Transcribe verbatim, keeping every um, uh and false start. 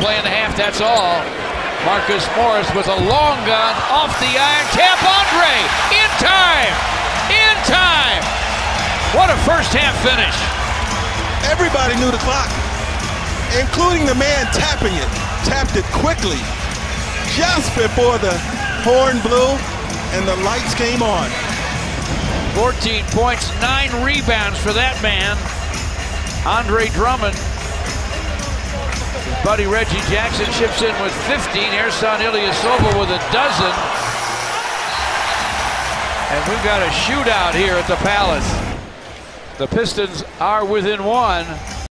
play in the half, that's all. Marcus Morris with a long gun off the iron. Tap Andre in time. In time. What a first half finish. Everybody knew the clock, including the man tapping it. Tapped it quickly just before the horn blew and the lights came on. fourteen points, nine rebounds for that man, Andre Drummond. His buddy Reggie Jackson chips in with fifteen. Ersan Ilyasova with a dozen. And we've got a shootout here at the Palace. The Pistons are within one.